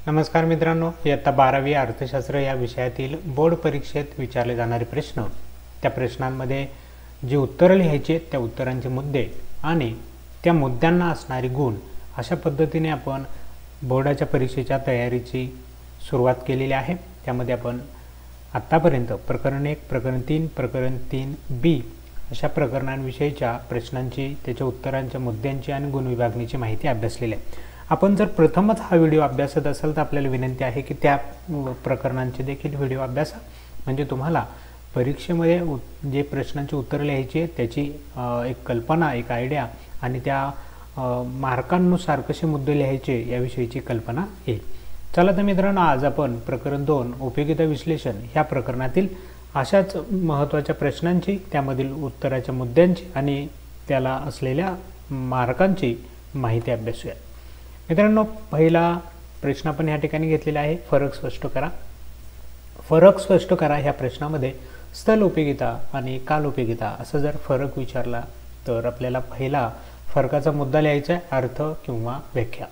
नमस्कार मित्रांनो, इयत्ता 12वी अर्थशास्त्र या विषयातील बोर्ड परीक्षेत विचारले जाणारे प्रश्न, त्या प्रश्नांमध्ये जी उत्तरं लिहायची त्या उत्तरांचे मुद्दे आणि त्या मुद्द्यांना असणारे गुण, अशा पद्धतीने आपण बोर्डाच्या परीक्षेच्या तयारीची सुरुवात केलेली आहे। त्यामध्ये आपण आत्तापर्यंत प्रकरण 1, प्रकरण 3, प्रकरण 3B अशा प्रकरणांविषयीच्या प्रश्नांची, त्याच्या उत्तरांच्या मुद्द्यांची आणि गुण विभागणीची माहिती अभ्यासलेली आहे। आपण जर प्रथमच हा व्हिडिओ अभ्यासत असाल तर आपल्याला विनंती आहे की त्या प्रकरणांचे देखील व्हिडिओ अभ्यासा, म्हणजे तुम्हाला परीक्षेमध्ये जे प्रश्नांची उत्तर लिहायची त्याची एक कल्पना, एक आयडिया आणि त्या मार्कांनुसार कसे मुद्दे लिहायचे याविषयीची कल्पना येईल। चला तर मित्रांनो, आज आपण प्रकरण 2 उपयोगिता विश्लेषण ह्या प्रकरणातील अशाच महत्त्वाच्या प्रश्नांची, त्यामधील उत्तराच्या मुद्द्यांची आणि त्याला असलेल्या मार्कांची माहिती अभ्यासूया। मित्रांनो, पहिला प्रश्न आपण या ठिकाणी घेतलेला आहे, फरक स्पष्ट करा। फरक स्पष्ट करा ह्या प्रश्नामध्ये स्थल उपयोगिता आणि काल उपयोगिता असा जर फरक विचारला तर आपल्याला पहिला फरकाचा मुद्दा लिहायचा आहे, अर्थ किंवा व्याख्या।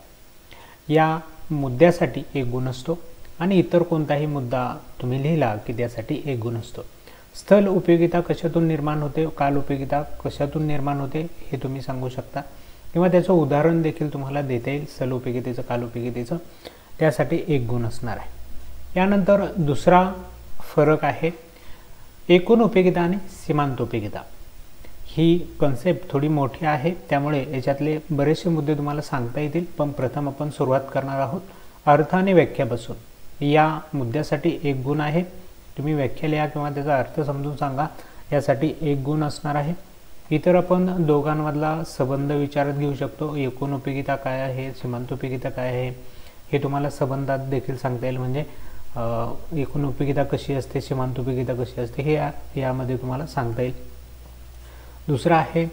या मुद्द्यासाठी 1 गुण असतो आणि इतर कोणताही मुद्दा तुम्ही लिहिला की त्यासाठी 1 गुण असतो। स्थल उपयोगिता कशातून निर्माण होते, काल उपयोगिता कशातून निर्माण होते हे तुम्ही सांगू शकता किंवा त्याचं उदाहरण देखील तुम्हाला देता येईल, स्थल उपयोगितेचं, काल उपयोगितेचं, त्यासाठी 1 गुण असणार आहे। यानंतर दुसरा फरक आहे एकूण उपयोगिता आणि सीमांत उपयोगिता। ही कन्सेप्ट थोडी मोठी आहे, त्यामुळे याच्यातले बरेचसे मुद्दे तुम्हाला सांगता येतील, पण प्रथम आपण सुरुवात करणार आहोत अर्थ आणि व्याख्यापासून। या मुद्द्यासाठी 1 गुण आहे, तुम्ही व्याख्या लिहा किंवा त्याचा अर्थ समजून सांगा, यासाठी 1 गुण असणार आहे। इतर आपण दोघांमधला संबंध विचारात घेऊ शकतो, एकूण उपयोगिता काय आहे, सीमांत उपयोगिता काय आहे हे तुम्हाला संबंधात देखील सांगता येईल, म्हणजे एकूण उपयोगिता कशी असते, सीमांत उपयोगिता कशी असते हे यामध्ये तुम्हाला सांगता येईल। दुसरं आहे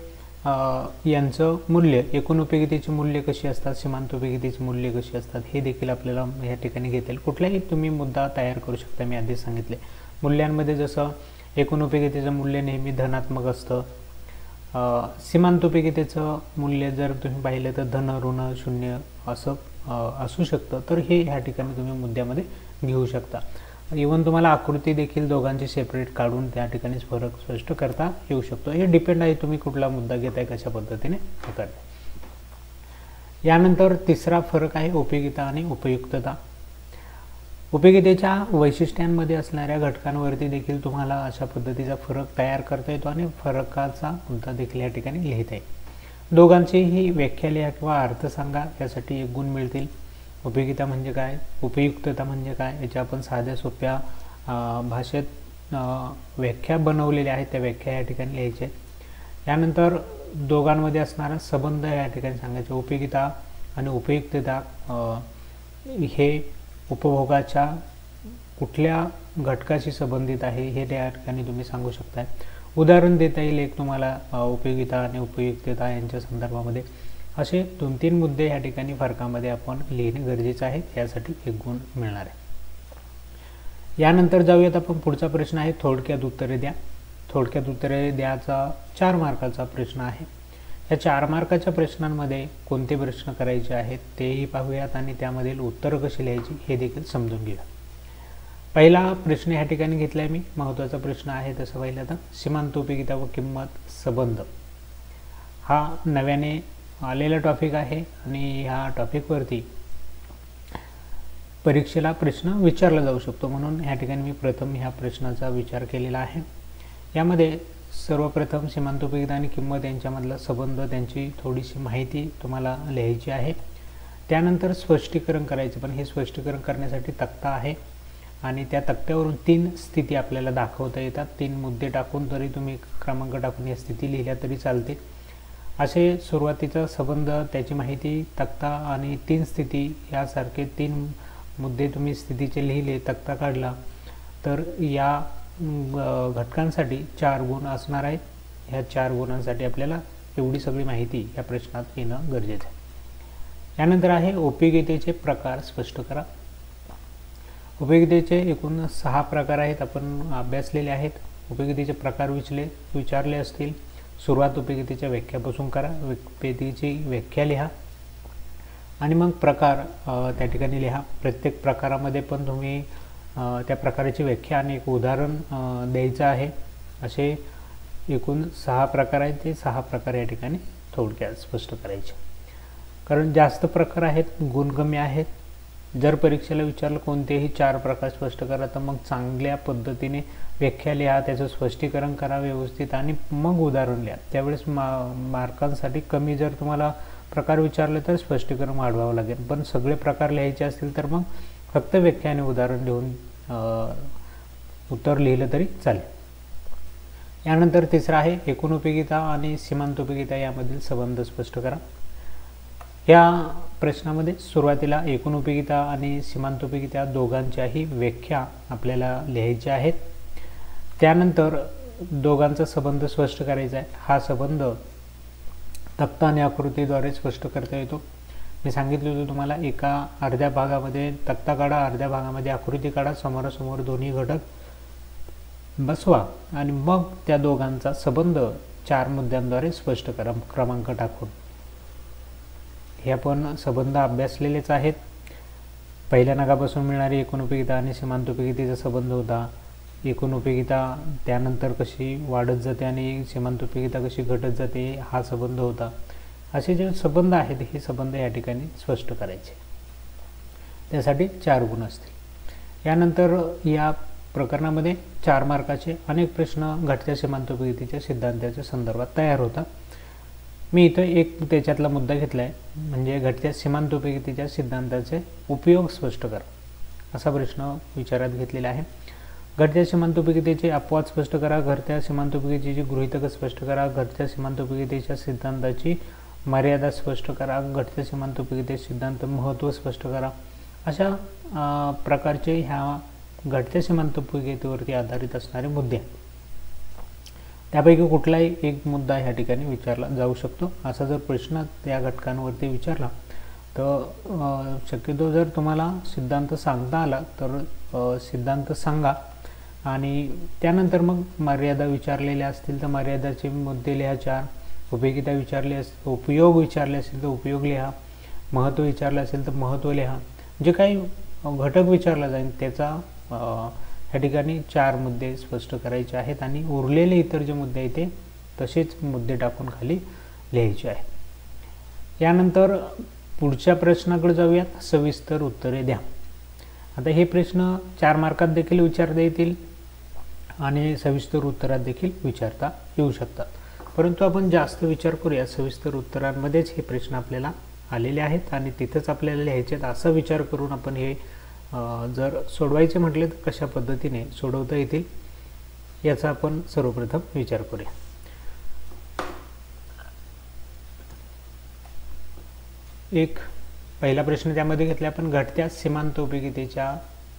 यांचं मूल्य, एकूण उपयोगितेची मूल्य कशी असतात, सीमांत उपयोगितेची मूल्य कशी असतात हे देखील आपल्याला या ठिकाणी घेता येईल। कुठलाही तुम्ही मुद्दा तयार करू शकता, मी आधीच सांगितले। मूल्यांमध्ये जसं एकूण उपयोगितेचं मूल्य नेहमी धनात्मक असतं, सीमांत उपयोगितेचं मूल्य जर तुम्ही पाहिलं तर धन, ऋण, शून्य असं असू शकतं, तर हे ह्या ठिकाणी तुम्ही मुद्द्यामध्ये घेऊ शकता। इव्हन तुम्हाला आकृती देखील दोघांची सेपरेट काढून त्या ठिकाणी फरक स्पष्ट करता येऊ शकतो। हे डिपेंड आहे तुम्ही कुठला मुद्दा घेताय, कशा पद्धतीने करताय। यानंतर तिसरा फरक आहे उपयोगिता आणि उपयुक्तता। उपयोगितेच्या वैशिष्ट्यांमध्ये असणाऱ्या घटकांवरती देखील तुम्हाला अशा पद्धतीचा फरक तयार करता येतो आणि फरकाचा मुद्दा देखील या ठिकाणी लिहिता येईल। दोघांचीही व्याख्या लिहा किंवा अर्थ सांगा, यासाठी 1 गुण मिळतील। उपयोगिता म्हणजे काय, उपयुक्तता म्हणजे काय, याच्या आपण साध्या सोप्या भाषेत व्याख्या बनवलेल्या आहेत, त्या व्याख्या या ठिकाणी लिहायच्या आहेत। यानंतर दोघांमध्ये असणारा संबंध या ठिकाणी सांगायचे। उपयोगिता आणि उपयुक्तता हे उपभोगाच्या कुठल्या घटकाशी संबंधित आहे हे त्या ठिकाणी तुम्ही सांगू शकता। उदाहरण देता येईल एक तुम्हाला उपयोगिता आणि उपयुक्तता यांच्या संदर्भामध्ये। असे 2-3 मुद्दे या ठिकाणी फरकामध्ये आपण लिहिणे गरजेचे आहे, यासाठी 1 गुण मिळणार आहे। यानंतर जाऊयात आपण, पुढचा प्रश्न आहे थोडक्यात उत्तरे द्या। थोडक्यात उत्तरे द्याचा 4 मार्काचा प्रश्न आहे। या 4 मार्काच्या प्रश्नांमध्ये कोणते प्रश्न करायचे आहेत तेही पाहूयात आणि त्यामधील उत्तरं कशी लिहायची हे देखील समजून घेऊया। पहिला प्रश्न या ठिकाणी घेतलाय मी, महत्त्वाचा प्रश्न आहे तसं पाहिलं तर सीमांत उपयोगिता व किंमत संबंध हा नव्याने आलेला टॉपिक आहे आणि ह्या टॉपिकवरती परीक्षेला प्रश्न विचारला जाऊ शकतो, म्हणून ह्या ठिकाणी मी प्रथम ह्या प्रश्नाचा विचार केलेला आहे। यामध्ये सर्वप्रथम सीमांत उपयोगिता आणि किंमत यांच्यामधला संबंध, त्यांची थोडीशी माहिती तुम्हाला लिहायची आहे। त्यानंतर स्पष्टीकरण करायचं, पण हे स्पष्टीकरण करण्यासाठी तक्ता आहे आणि त्या तक्त्यावरून 3 स्थिती आपल्याला दाखवता येतात। 3 मुद्दे टाकून जरी तुम्ही क्रमांक टाकून या स्थिती लिहिल्या तरी चालते। असे सुरुवातीचा संबंध, त्याची माहिती, तक्ता आणि 3 स्थिती यासारखे 3 मुद्दे तुम्ही स्थितीचे लिहिले, तक्ता काढला तर या घटकांसाठी 4 गुण असणार आहेत। ह्या 4 गुणांसाठी आपल्याला एवढी सगळी माहिती या प्रश्नात येणं गरजेचं आहे। यानंतर आहे उपयोगितेचे प्रकार स्पष्ट करा। उपयोगितेचे एकूण 6 प्रकार आहेत, आपण अभ्यासलेले आहेत। उपयोगितेचे प्रकार विचारले असतील, सुरुवात उपयोगितेच्या व्याख्यापासून करा, उपयोगितेची व्याख्या लिहा। आणि मग प्रकार त्या ठिकाणी लिहा. प्रत्येक प्रकारामध्ये पण तुम्ही त्या प्रकाराची व्याख्या आणि एक उदाहरण द्यायचं आहे. असे एकूण 6 प्रकार आहेत, ते 6 प्रकार या ठिकाणी थोडक्यात स्पष्ट करायचे. कारण जास्त प्रकार आहेत, गुणगम्य आहेत. जर परीक्षेला विचारलं कोणतेही 4 प्रकार स्पष्ट करा, तर मग चांगल्या पद्धतीने व्याख्या लिहा, त्याचं स्पष्टीकरण करा व्यवस्थित आणि मग उदाहरण लिहा. त्यावेळेस मार्कांसाठी कमी जर तुम्हाला प्रकार विचारले तर स्पष्टीकरण वाढवावं लागेल. पण सगळे प्रकार लिहायचे असतील तर मग फक्त व्याख्या आणि उदाहरण लिहून उत्तर लिहिलं तरी चालेल. यानंतर तिसरा आहे एकूण उपयोगिता आणि सीमांतोपयोगिता यामधील संबंध स्पष्ट करा. या प्रश्नामध्ये सुरुवातीला एकूण उपयोगिता आणि सीमांतोपयोगिता दोघांच्याही व्याख्या आपल्याला लिहायच्या आहेत. त्यानंतर दोघांचा संबंध स्पष्ट करायचा आहे. हा संबंध तक्ता आणि आकृतीद्वारे स्पष्ट करता येतो. मी सांगितलं होतं तुम्हाला, एका अर्ध्या भागामध्ये तक्ता काढा, अर्ध्या भागामध्ये आकृती काढा, समोरासमोर दोन्ही घटक बसवा आणि मग त्या दोघांचा संबंध 4 मुद्द्यांद्वारे स्पष्ट करा क्रमांक टाकून. हे आपण संबंध अभ्यासलेलेच आहेत. पहिल्या नगापासून मिळणारी एकूण उपयोगिता आणि सीमांतोपयोगितेचा संबंध होता. एकूण उपयोगिता त्यानंतर कशी वाढत जाते आणि सीमांतोपयोगिता कशी घटत जाते हा संबंध होता. असे जे संबंध आहेत हे संबंध या ठिकाणी स्पष्ट करायचे. त्यासाठी 4 गुण असतील. यानंतर या प्रकरणामध्ये 4 मार्काचे अनेक प्रश्न घटत्या सीमांतोपयोगितेच्या सिद्धांताच्या संदर्भात तयार होतात. मी इथं एक त्याच्यातला मुद्दा घेतला आहे, म्हणजे घटत्या सीमांतोपयोगितेच्या सिद्धांताचे उपयोग स्पष्ट करा असा प्रश्न विचारात घेतलेला आहे. घटत्या सीमांतोपयोगितेचे अपवाद स्पष्ट करा, घटत्या सीमांतोपयोगितेची गृहीतक स्पष्ट करा, घटत्या सीमांतोपयोगितेच्या सिद्धांताची मर्यादा स्पष्ट करा, घटत्या सीमांतोपयोगितेचे सिद्धांत महत्त्व स्पष्ट करा. अशा प्रकारचे ह्या घटत्या सीमांतोपयोगितेवरती आधारित असणारे मुद्दे. त्यापैकी कुठलाही एक मुद्दा ह्या ठिकाणी विचारला जाऊ शकतो. असा जर प्रश्न त्या घटकांवरती विचारला तर शक्यतो जर तुम्हाला सिद्धांत सांगता आला तर सिद्धांत सांगा आणि त्यानंतर मग मर्यादा विचारलेल्या असतील तर मर्यादाचे मुद्दे लिहा 4. उपयोगिता विचारले उपयोग विचारले असेल तर उपयोग लिहा. महत्त्व विचारलं असेल तर महत्त्व लिहा. जे काही घटक विचारला जाईल त्याचा ह्या ठिकाणी 4 मुद्दे स्पष्ट करायचे आहेत आणि उरलेले इतर जे मुद्दे आहेत ते तसेच मुद्दे टाकून खाली लिहायचे आहेत. यानंतर पुढच्या प्रश्नाकडे जाऊयात. सविस्तर उत्तरे द्या. आता हे प्रश्न 4 मार्कात देखील विचारता येतील आणि सविस्तर उत्तरात देखील विचारता येऊ शकतात. परंतु आपण जास्त विचार करूया सविस्तर उत्तरांमध्येच हे प्रश्न आपल्याला आलेले आहेत आणि तिथंच आपल्याला लिहायचे आहेत असा विचार करून आपण हे जर सोडवायचे म्हटले तर कशा पद्धतीने सोडवता येतील याचा आपण सर्वप्रथम विचार करूया. एक पहिला प्रश्न त्यामध्ये घेतला आपण, घटत्या सीमांतोपयोगितेच्या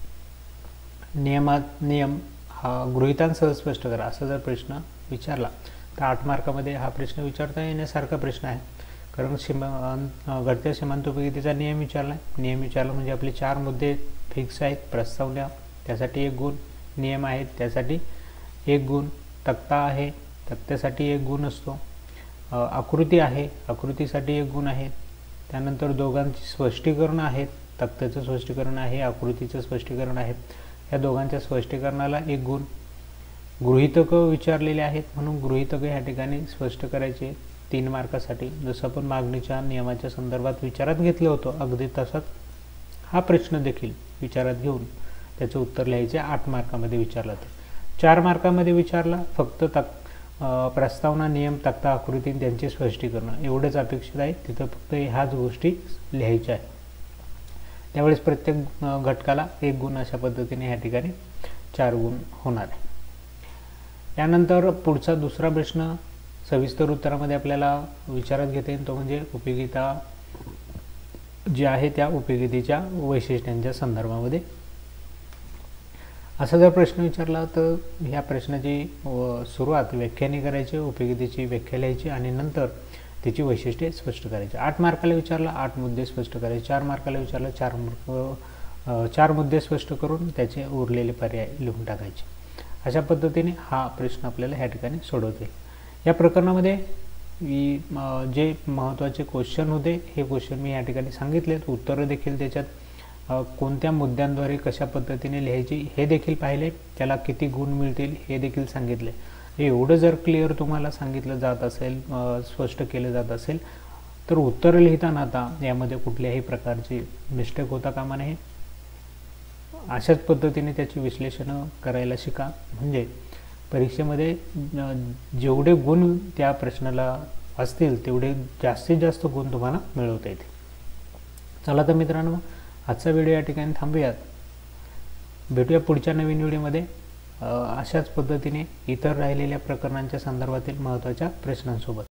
नियम हा गृहीतांसह स्पष्ट करा असा जर प्रश्न विचारला तर 8 मार्कामध्ये हा प्रश्न विचारता येण्यासारखा प्रश्न आहे. कारण घटत्या सीमांतोपयोगितेचा नियम विचारला आहे. नियम विचारला म्हणजे आपले 4 मुद्दे फिक्स आहेत. प्रस्तावना त्यासाठी 1 गुण, नियम आहेत त्यासाठी 1 गुण, तक्ता आहे तक्त्यासाठी 1 गुण असतो, आकृती आहे आकृतीसाठी 1 गुण आहे. त्यानंतर दोघांची स्पष्टीकरण आहेत, तक्त्याचं स्पष्टीकरण आहे आकृतीचं स्पष्टीकरण आहे. या दोघांच्या स्पष्टीकरणाला 1 गुण. गृहीतकं विचारलेले आहेत म्हणून गृहीतकं ह्या ठिकाणी स्पष्ट करायचे 3 मार्कासाठी. जसं आपण मागणीच्या नियमाच्या संदर्भात विचारात घेतलं होतं अगदी तसाच हा प्रश्न देखील विचारात घेऊन त्याचं उत्तर लिहायचे. 8 मार्कामध्ये विचारला तर 4 मार्कामध्ये विचारला फक्त प्रस्तावना, नियम, तक्ता, आकृती त्यांचे स्पष्टीकरण एवढंच अपेक्षित आहे. तिथं फक्त ह्याच गोष्टी लिहायच्या आहेत. त्यावेळेस प्रत्येक घटकाला 1 गुण अशा पद्धतीने ह्या ठिकाणी 4 गुण होणार आहे. त्यानंतर पुढचा दुसरा प्रश्न सविस्तर उत्तरामध्ये आपल्याला विचारात घेता येईल तो म्हणजे उपयोगिता जी आहे त्या उपयोगितेच्या वैशिष्ट्यांच्या संदर्भामध्ये. असा जर प्रश्न विचारला तर ह्या प्रश्नाची सुरुवात व्याख्याने करायची, उपयोगितेची व्याख्या लिहायची आणि नंतर त्याची वैशिष्ट्ये स्पष्ट करायची. 8 मार्काला विचारला 8 मुद्दे स्पष्ट करायचे. 4 मार्काला विचारला 4 मुद्दे स्पष्ट करून त्याचे उरलेले पर्याय लिहून टाकायचे. अशा पद्धतीने हा प्रश्न आपल्याला ह्या ठिकाणी सोडवता येईल. या प्रकरणामध्ये जे महत्त्वाचे क्वेश्चन होते हे क्वेश्चन मी या ठिकाणी सांगितलेत, उत्तरं देखील त्याच्यात कोणत्या मुद्द्यांद्वारे कशा पद्धतीने लिहायची हे देखील पाहिले, त्याला किती गुण मिळतील हे देखील सांगितले. एवढं जर क्लिअर तुम्हाला सांगितलं जात असेल, स्पष्ट केलं जात असेल, तर उत्तर लिहिताना आता यामध्ये कुठल्याही प्रकारची मिस्टेक होता कामा नये. अशाच पद्धतीने त्याची विश्लेषण करायला शिका, म्हणजे परीक्षेमध्ये जेवढे गुण त्या प्रश्नाला असतील तेवढे जास्तीत जास्त गुण तुम्हाला मिळवता येतील. चला तर मित्रांनो, आजचा व्हिडिओ या ठिकाणी थांबूयात. भेटूया पुढच्या नवीन व्हिडिओमध्ये अशाच पद्धतीने इतर राहिलेल्या प्रकरणांच्या संदर्भातील महत्त्वाच्या प्रश्नांसोबत.